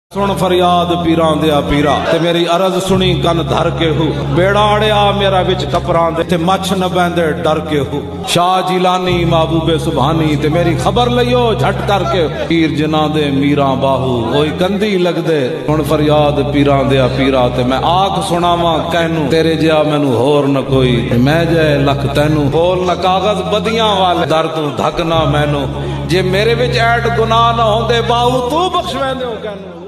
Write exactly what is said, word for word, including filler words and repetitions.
सुन फरियाद पीरां दिया पीरा ते मेरी अरज सुनी कन धर के हु बेड़ा अड़िया मेरा विच टपरां दे ते मछ न बैंदे डर के हु शाह जिलानी महबूबे सुभानी ते मेरी खबर लियो झट करके पीर जिना दे मीरा बाहू ओई कंदी लगदे सुन फरियाद पीरां दिया पीरा ते मैं आख सुनावा कहनू तेरे जिया मैनू होर न कोई मैं जै लख तैनू बोल न कागज बदियां वाले दर तू धक ना मैनू जे मेरे विच ऐट गुनाह न होंदे बाहू तू बख्शवेंदे हो कहनू।